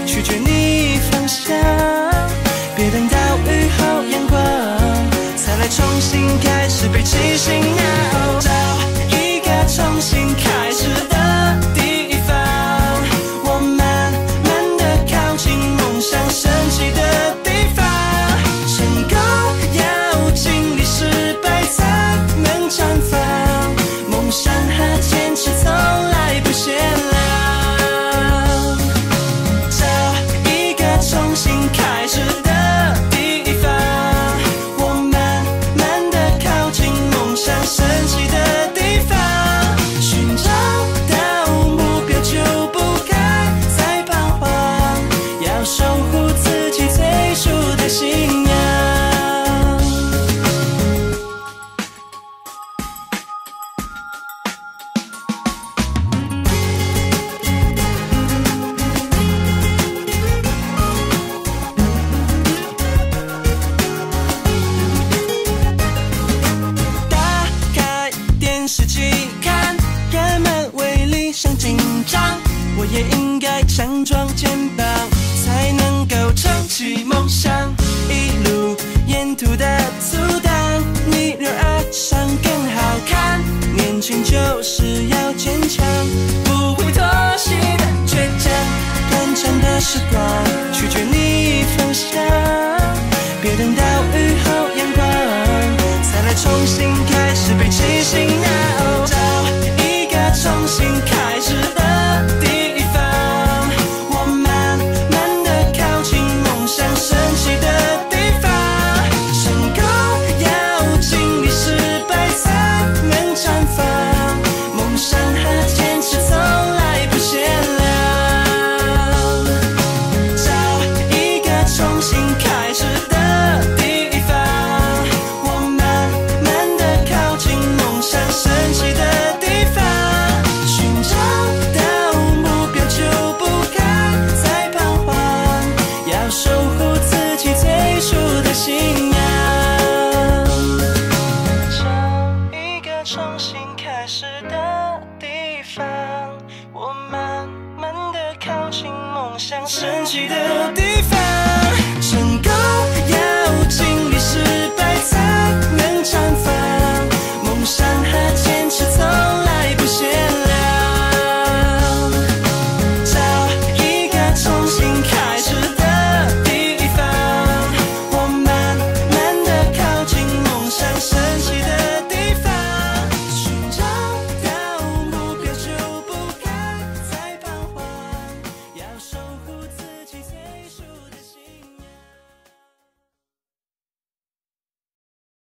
取决你方向。别等到雨后阳光，才来重新开始背起行囊。找一个重新开始的地方，我慢慢地靠近梦想升起的地方。成功要经历失败才能绽放，梦想和坚持从来不限量。找一个重新开始的地方，我慢慢地靠近梦想升起的地方。寻找到目标就不该再彷徨，要守护自己最初的信仰。打开电视机看，人们为理想紧张，我也应该强壮肩膀，才能够撑起梦想。一路沿途的阻挡，你让爱上更好看。年轻就是要坚强，不会妥协的倔强。短暂的时光，取决你方向。别等到雨后阳光，才来重新开始背起行囊。找一个重新开始的地方，我慢慢地靠近梦想升起的地方。成功要经历失败才能绽放，梦想和坚持从来不限量。找一个重新开始的地方，我慢慢地靠近梦想升起的地方。寻找到目标就不该再彷徨，要守护自己最初的信仰。找一个重新开始的地方，我慢慢地靠近梦想升起的地